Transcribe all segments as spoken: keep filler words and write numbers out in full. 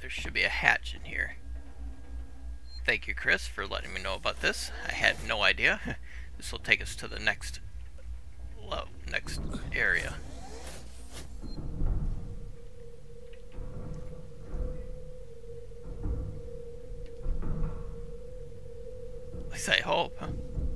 there should be a hatch in here. Thank you, Chris, for letting me know about this. I had no idea. This will take us to the next, well, next area. At least I hope. How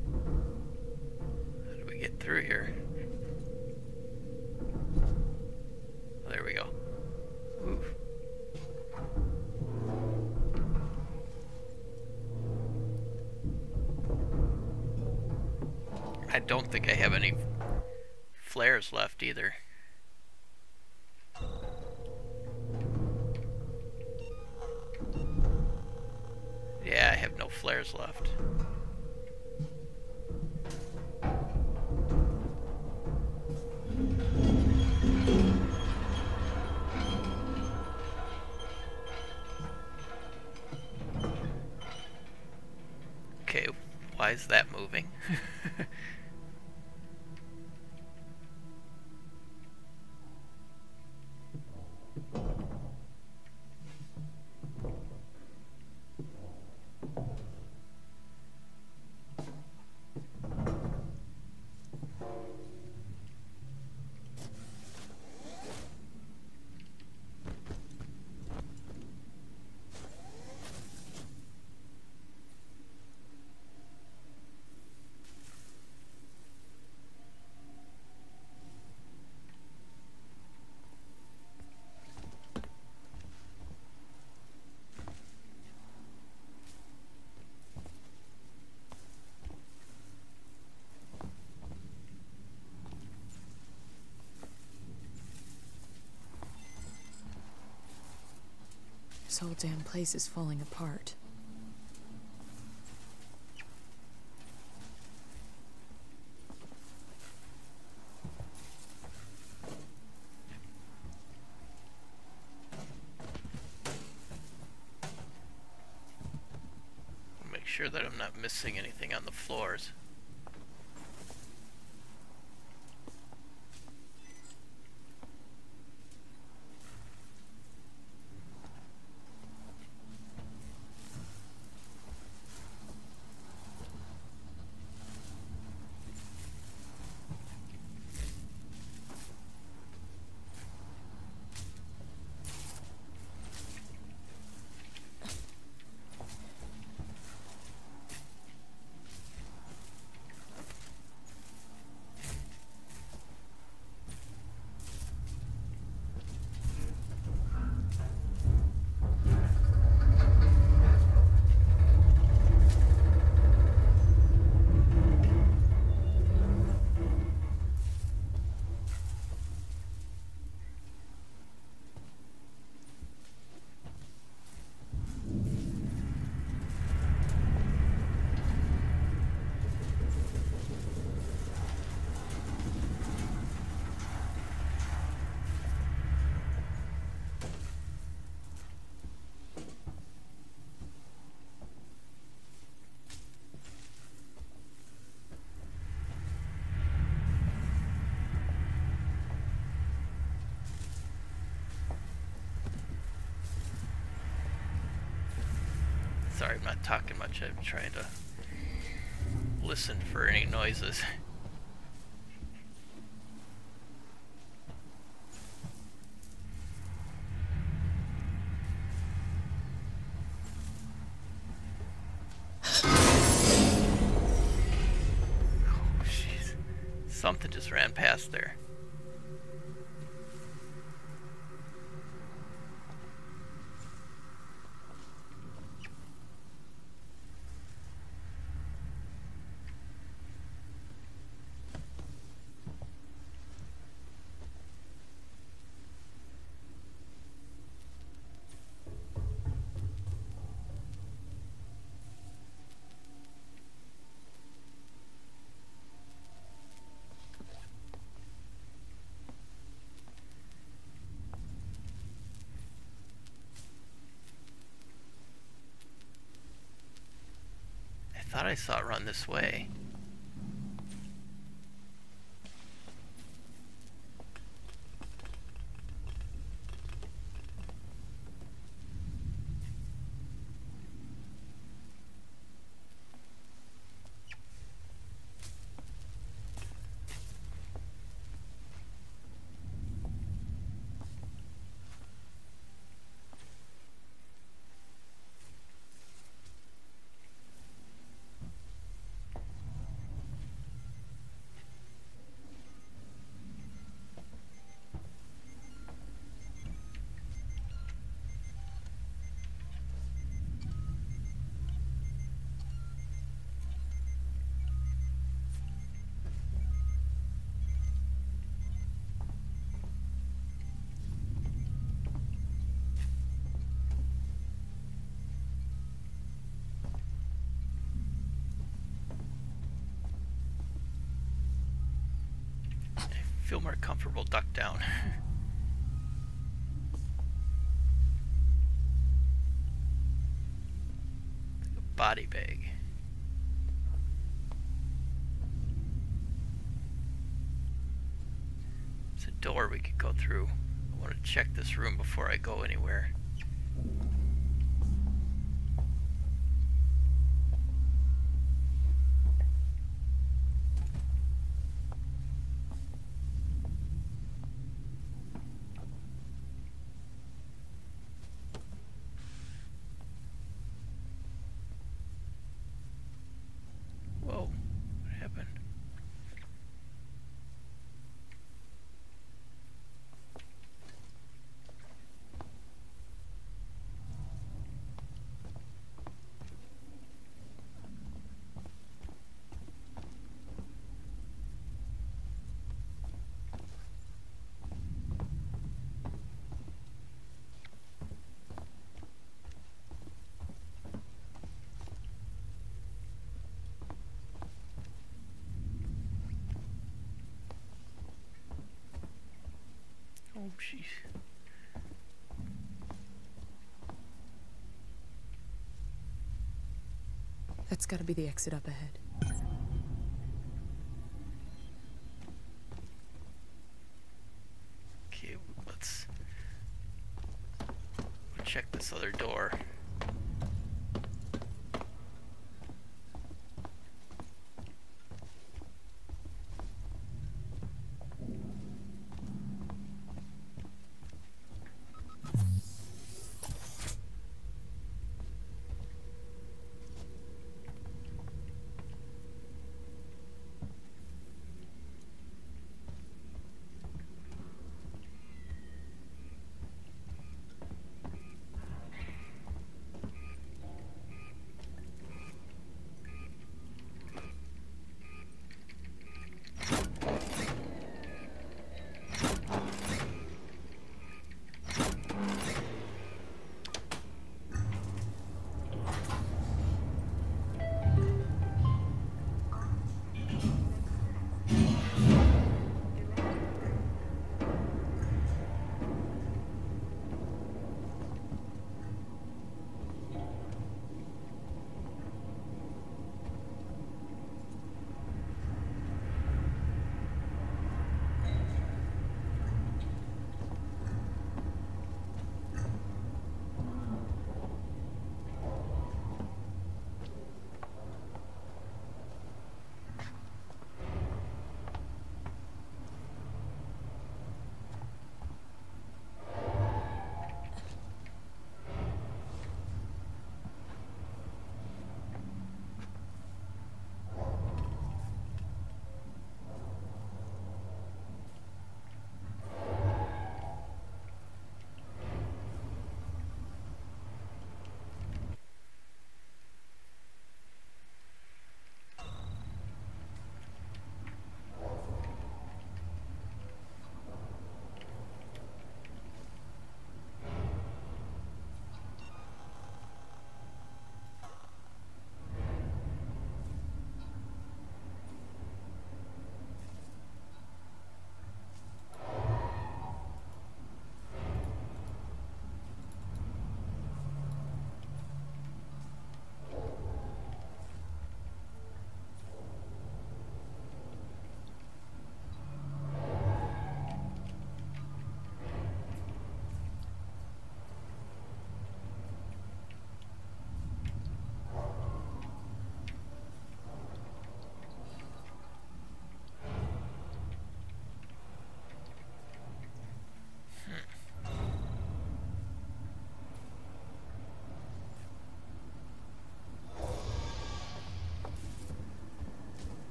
do we get through here? Oh, there we go. Ooh. I don't think I have any flares left either. Yeah, I have no flares left. Okay, why is that moving? This whole damn place is falling apart. Make sure that I'm not missing anything on the floors. Sorry, I'm not talking much. I'm trying to listen for any noises. Oh, jeez. Something just ran past there. I thought I saw it run this way. feel more comfortable ducked down. Like a body bag. There's a door we could go through. I want to check this room before I go anywhere. Whoa, what happened? Oh, jeez. That's gotta be the exit up ahead. Okay, let's check this other door.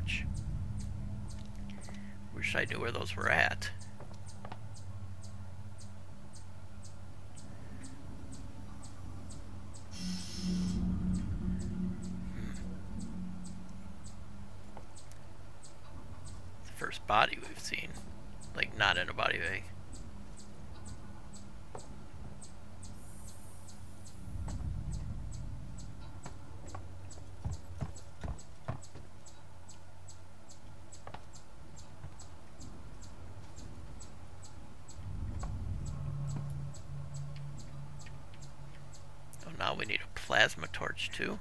torch. Wish I knew where those were at. First body we've seen, like not in a body bag. Oh, now we need a plasma torch too.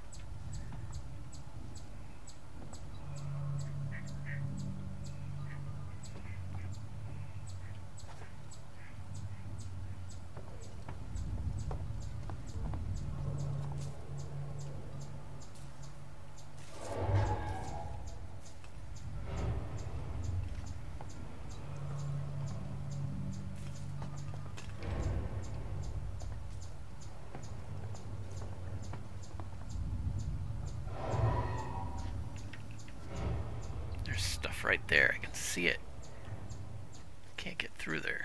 Right there, I can see it. Can't get through there.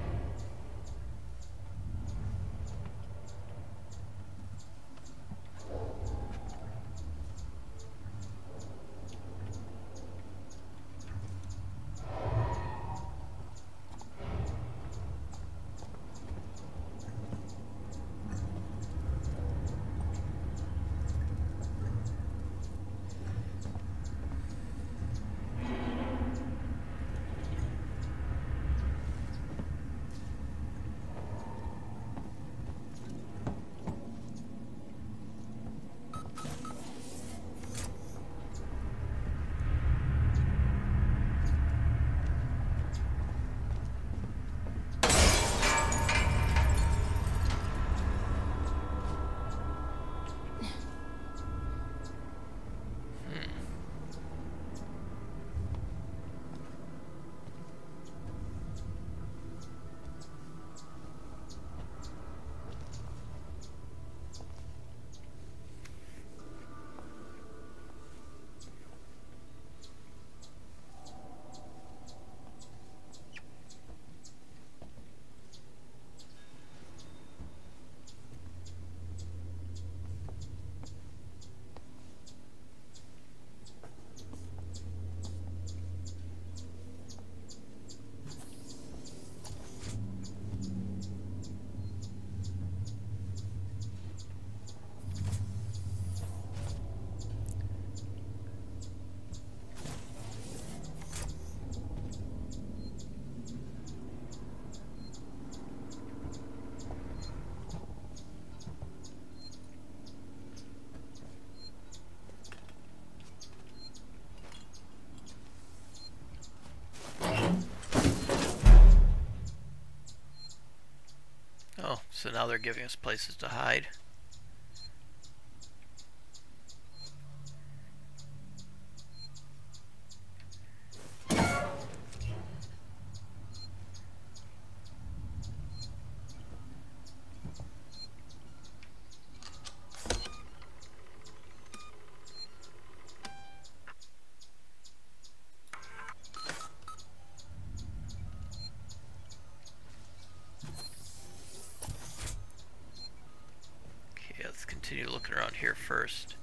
Oh, so now they're giving us places to hide. Continue looking around here first.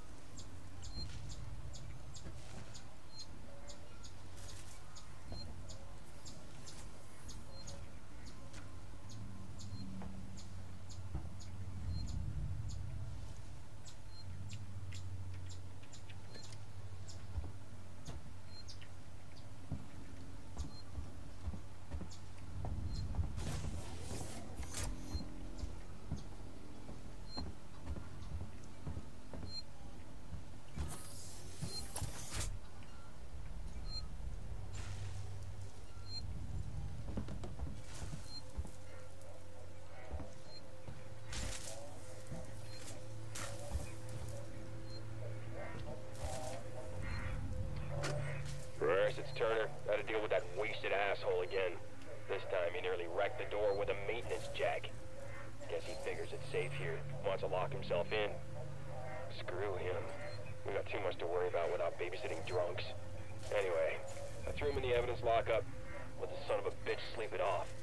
It's Turner. Got to deal with that wasted asshole again. This time he nearly wrecked the door with a maintenance jack. Guess he figures it's safe here. Wants to lock himself in. Screw him. We got too much to worry about without babysitting drunks. Anyway, I threw him in the evidence lockup. Let the son of a bitch sleep it off.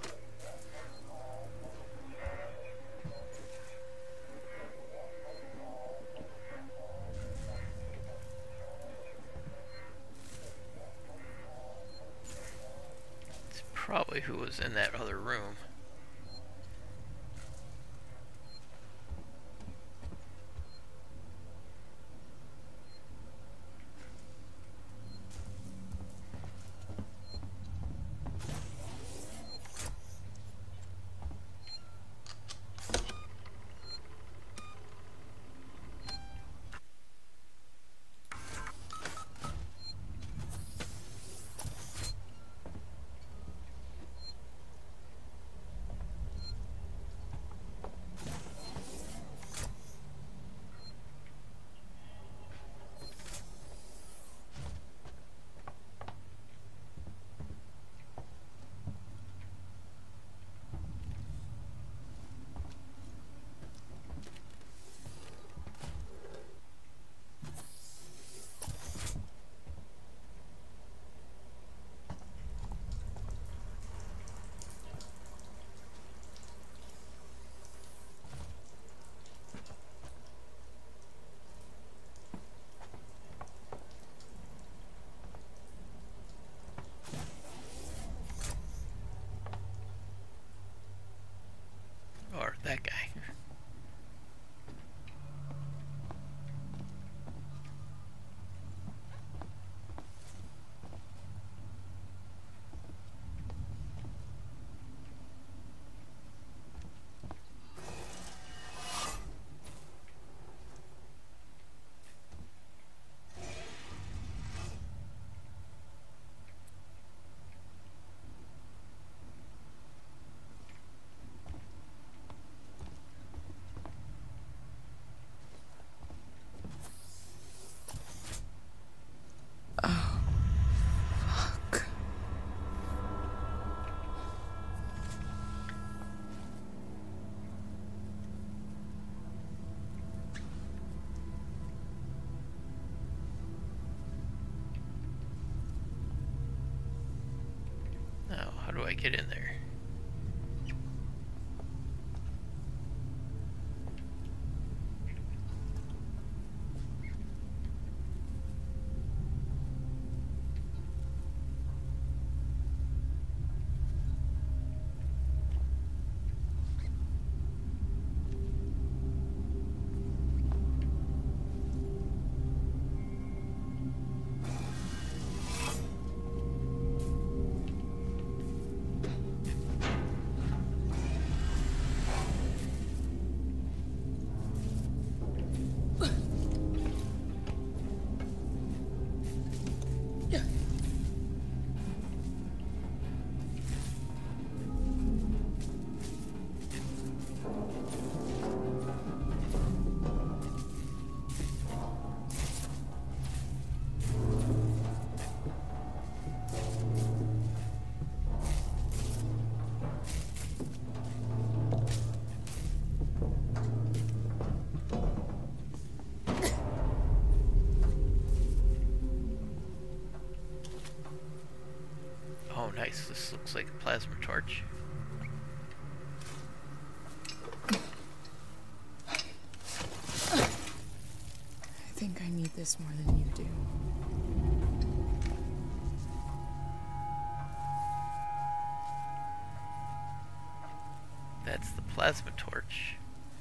It's probably who was in that other room. Or that guy. Now, how do I get in there? Oh, nice. This looks like a plasma torch. I think I need this more than you do. That's the plasma torch.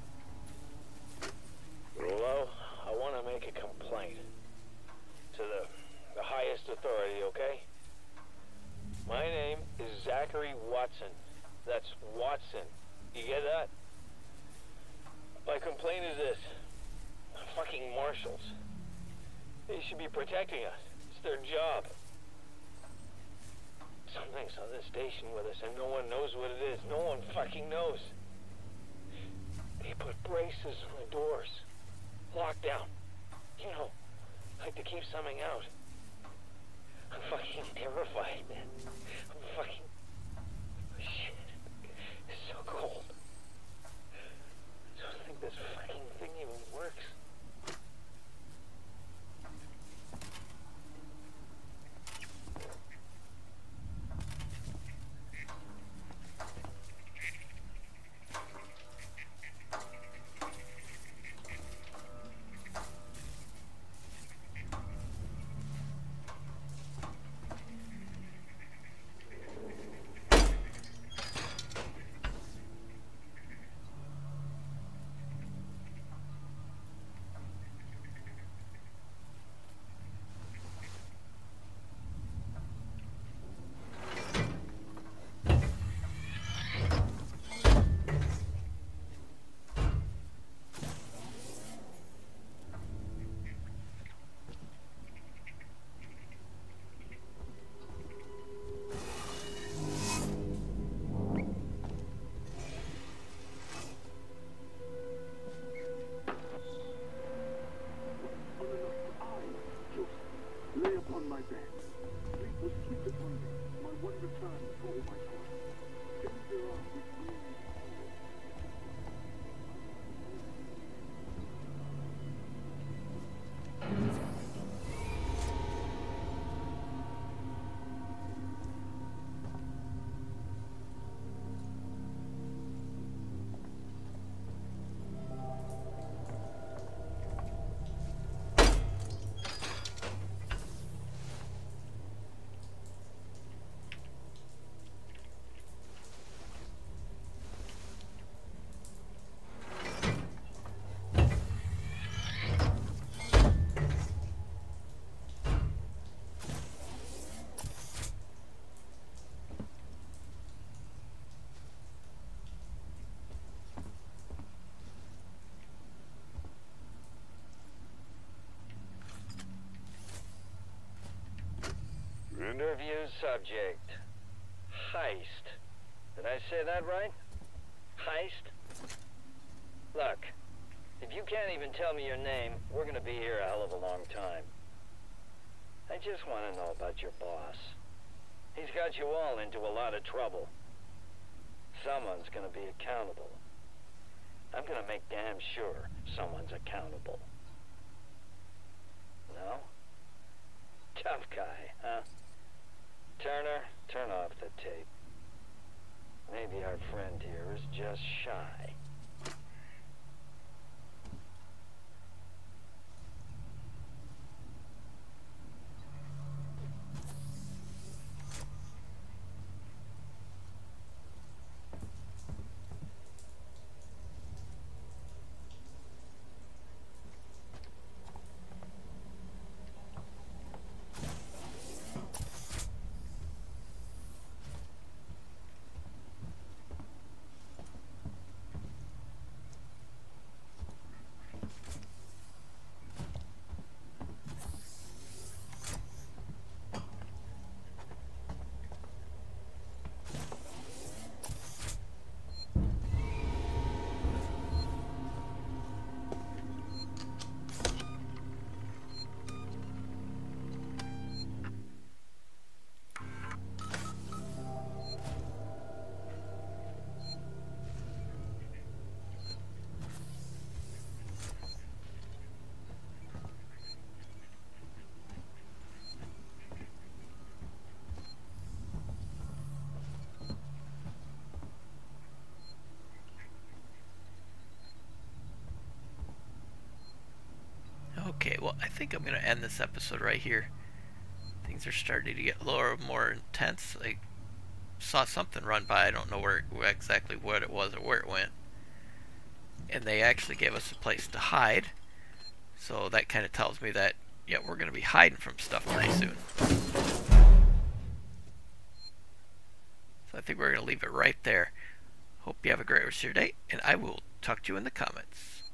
Hello? I want to make a complaint. To the, the highest authority, okay? My name is Zachary Watson. That's Watson. You get that? My complaint is this. Fucking marshals. They should be protecting us. It's their job. Something's on this station with us and no one knows what it is. No one fucking knows. They put braces on the doors. Lockdown. You know, like to keep something out. I'm fucking terrified, man. I'm fucking... Shit. It's so cold. I don't think this fucking thing even works. Interview subject. Heist. Did I say that right? Heist? Look, if you can't even tell me your name, we're gonna be here a hell of a long time. I just want to know about your boss. He's got you all into a lot of trouble. Someone's gonna be accountable. I'm gonna make damn sure someone's accountable. No? Tough guy, huh? Turner, turn off the tape. Maybe our friend here is just shy. Okay, well, I think I'm going to end this episode right here. Things are starting to get lower, more intense. I saw something run by. I don't know where exactly what it was or where it went. And they actually gave us a place to hide. So that kind of tells me that, yeah, we're going to be hiding from stuff pretty soon. So I think we're going to leave it right there. Hope you have a great rest of your day, and I will talk to you in the comments.